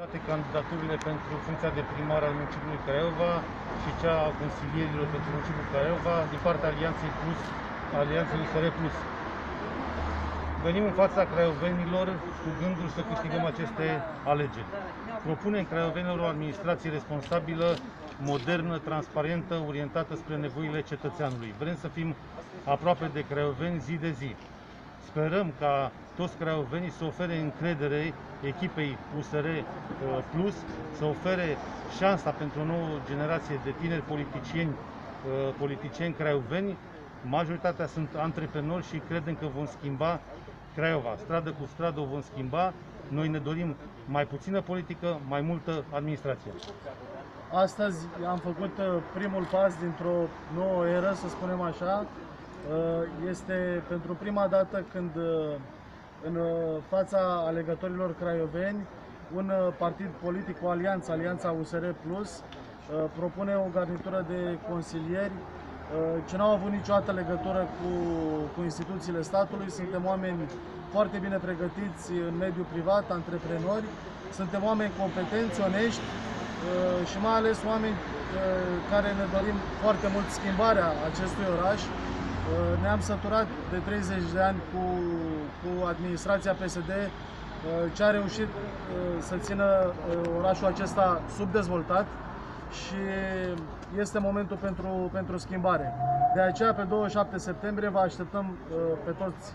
toate candidaturile pentru funcția de primar al municipiului Craiova și cea a consilierilor pentru municipiul Craiova din partea Alianței Plus, Alianței USR Plus. Venim în fața craiovenilor cu gândul să câștigăm aceste alegeri. Propunem craiovenilor o administrație responsabilă, modernă, transparentă, orientată spre nevoile cetățeanului. Vrem să fim aproape de craioveni zi de zi. Sperăm ca toți craiovenii să ofere încredere echipei USR Plus, să ofere șansa pentru o nouă generație de tineri politicieni craioveni. Majoritatea sunt antreprenori și credem că vom schimba Craiova. Stradă cu stradă o vom schimba. Noi ne dorim mai puțină politică, mai multă administrație. Astăzi am făcut primul pas dintr-o nouă eră, să spunem așa. Este pentru prima dată când în fața alegătorilor craioveni un partid politic, o alianță, Alianța USR Plus, propune o garnitură de consilieri ce n-au avut niciodată legătură cu instituțiile statului. Suntem oameni foarte bine pregătiți în mediul privat, antreprenori, suntem oameni competenți, onești și mai ales oameni care ne dorim foarte mult schimbarea acestui oraș. Ne-am săturat de 30 de ani cu administrația PSD, ce a reușit să țină orașul acesta subdezvoltat și este momentul pentru schimbare. De aceea, pe 27 septembrie, vă așteptăm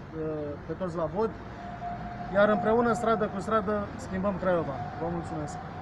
pe toți la vot, iar împreună, stradă cu stradă, schimbăm Craiova. Vă mulțumesc!